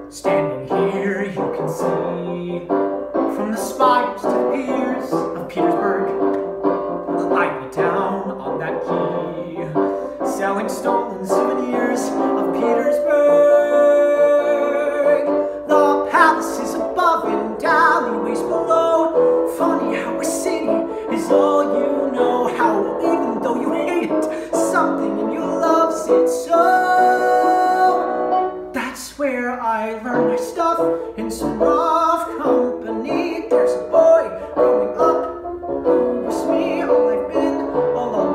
Standing here, you can see from the spires to the piers of Petersburg. I'd be down on that quay, selling stolen souvenirs of Petersburg. The palaces above and alleyways below. Funny how a city is all you know. How even though you hate it, something in you loves it so. That's where I learned my stuff, in some rough company. There's a boy growing up who was me, all I've been, all I'll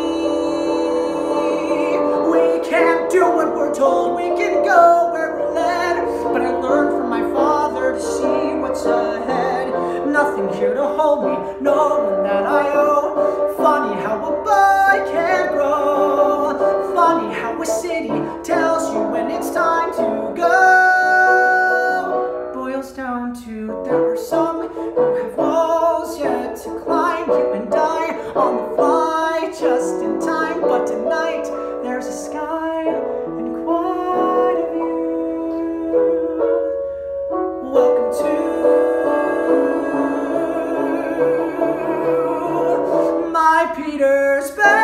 be. We can't do what we're told, we can go where we're led. But I learned from my father to see what's ahead. Nothing here to hold me, no one that I owe. Funny how a boy can grow. Funny how a city tells you when it's time to go. Boils down to there are some who have walls yet to climb. You and I on the fly just in time. But tonight there's a sky and quite a view. Welcome to my Petersburg.